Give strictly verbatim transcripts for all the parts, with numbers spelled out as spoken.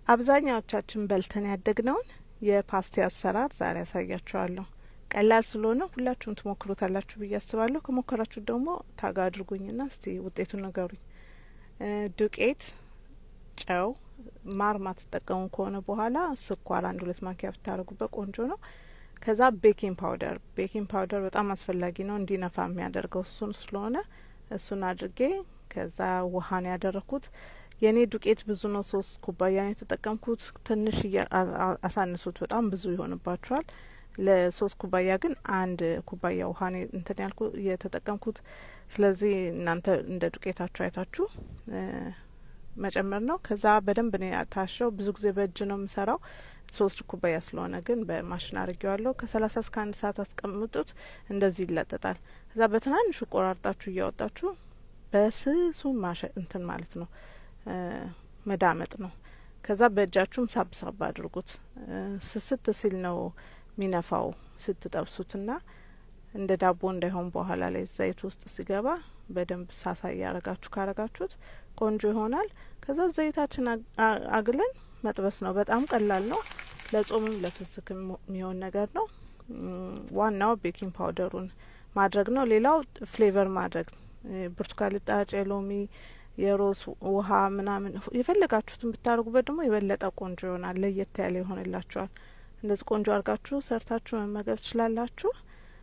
አብዛኛዎቻችን በልተን ያደግነውን የፓስቲ አሰራር ዛሬ ያሳያችኋለሁ። ቀላል ስለሆነ ሁላችሁም ትሞክሩታላችሁ ብዬ አስባለሁ። ከሞከራችሁ ደግሞ ታጋ አድርጉኝና እስቲ ውጤቱን ንገሩኝ። ዱቄት፣ ጨው፣ ማር ማትጠቀሙ ከሆነ በኋላ ስኳር አንድ ሁለት ማንኪያ ብታረጉበት ቆንጆ ነው። ከዛ ቤኪንግ ፓውደር ቤኪንግ ፓውደር በጣም አስፈላጊ ነው እንዲነፋ የሚያደርገው እሱን ስለሆነ እሱን አድርጌ ከዛ ውሃን ያደረኩት የኔ ዱቄት ብዙ ነው ሶስት ኩባያ ነው የተጠቀምኩት። ትንሽ አሳንሱት በጣም ብዙ ይሆንባችኋል። ለሶስት ኩባያ ግን አንድ ኩባያ ውሃ ነው እንትን ያልኩ የተጠቀምኩት። ስለዚህ እናንተ እንደ ዱቄታችሁ አይታችሁ መጨመር ነው። ከዛ በደንብ ነው ታሽው። ብዙ ጊዜ በእጅ ነው የምሰራው ሶስት ኩባያ ስለሆነ ግን በማሽን አርጌዋለሁ። ከሰላሳ እስከ አንድ ሰዓት አስቀምጡት እንደዚህ ይለጠጣል። ከዛ በትናንሹ ቆራርጣችሁ እያወጣችሁ በስሱ ማሸ እንትን ማለት ነው መዳመጥ ነው። ከዛ በእጃችሁም ሳብሳብ አድርጉት። ስስት ሲል ነው ሚነፋው ስትጠብሱትና እንደ ዳቦ እንዳይሆን በኋላ ላይ ዘይት ውስጥ ሲገባ በደንብ ሳሳ ያረጋችሁ ካረጋችሁት ቆንጆ ይሆናል። ከዛ ዘይታችን አግለን መጥበስ ነው። በጣም ቀላል ነው። ለጾምም ለፍስክም የሚሆን ነገር ነው። ዋናው ቤኪንግ ፓውደሩን ማድረግ ነው። ሌላው ፍሌቨር ማድረግ ብርቱካን ልጣጭ፣ ሎሚ፣ የሮዝ ውሃ ምናምን የፈለጋችሁትን ብታረጉበት ደግሞ የበለጠ ቆንጆ ይሆናል። ለየት ያለ ይሆንላችኋል። እንደዚህ ቆንጆ አርጋችሁ ሰርታችሁ መመገብ ትችላላችሁ።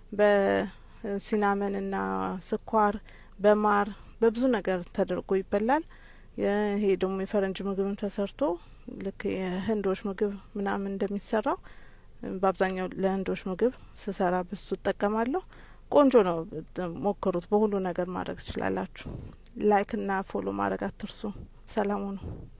በሲናመንና ስኳር በማር በብዙ ነገር ተደርጎ ይበላል። ይሄ ደግሞ የፈረንጅ ምግብ ተሰርቶ ልክ የህንዶች ምግብ ምናምን እንደሚሰራው በአብዛኛው ለህንዶች ምግብ ስሰራ በሱ ተጠቀማለሁ። ቆንጆ ነው። ሞክሩት። በሁሉ ነገር ማድረግ ትችላላችሁ። ላይክ እና ፎሎ ማድረግ አትርሱ። ሰላም ሁኑ።